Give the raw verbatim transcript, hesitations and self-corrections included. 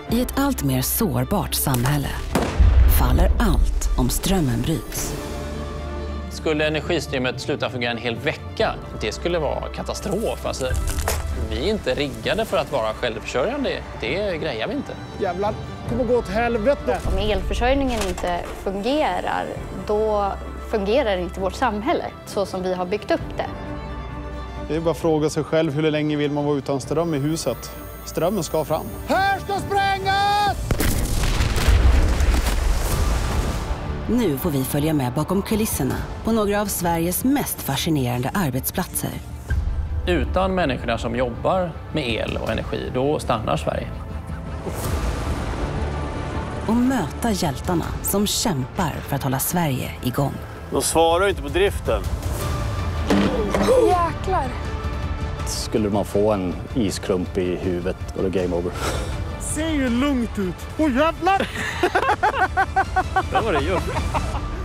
I ett allt mer sårbart samhälle faller allt om strömmen bryts. Skulle energisystemet sluta fungera en hel vecka, det skulle vara katastrof. Alltså, vi är inte riggade för att vara självförsörjande. Det grejer vi inte. Jävlar, det kommer gå åt helvete. Om elförsörjningen inte fungerar, då fungerar inte vårt samhälle så som vi har byggt upp det. Det är bara att fråga sig själv hur länge vill man vara utan ström i huset. Strömmen ska fram. Här ska sprängas! Nu får vi följa med bakom kulisserna på några av Sveriges mest fascinerande arbetsplatser. Utan människorna som jobbar med el och energi, då stannar Sverige. Och möta hjältarna som kämpar för att hålla Sverige igång. De svarar inte på driften. Jäklar! Skulle man få en isklump i huvudet och det är game over. Ser ju lugnt ut. Åh jävlar! Det var det ju.